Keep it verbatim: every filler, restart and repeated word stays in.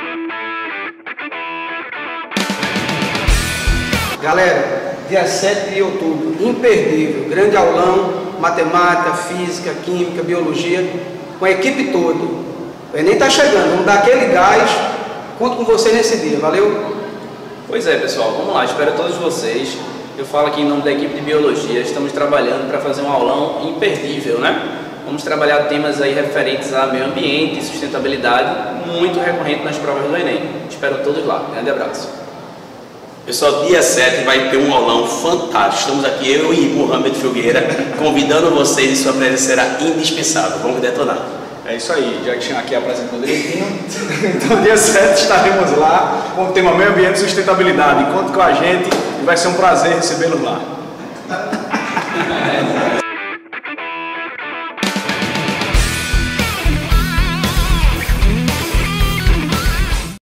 Galera, dia sete de outubro, imperdível, grande aulão, matemática, física, química, biologia, com a equipe toda. O Enem está chegando, vamos dar aquele gás, conto com você nesse dia, valeu? Pois é, pessoal, vamos lá, espero todos vocês. Eu falo aqui em nome da equipe de biologia, estamos trabalhando para fazer um aulão imperdível, né? Vamos trabalhar temas aí referentes a meio ambiente e sustentabilidade, muito recorrente nas provas do Enem. Espero todos lá, grande abraço. Pessoal, dia sete vai ter um aulão fantástico. Estamos aqui, eu e Mohamed Filgueira, convidando vocês, e sua presença será indispensável. Vamos detonar. É isso aí, já que tinha aqui apresentado direitinho. Então, dia sete estaremos lá com o tema Meio Ambiente e Sustentabilidade. Conte com a gente e vai ser um prazer recebê-los lá.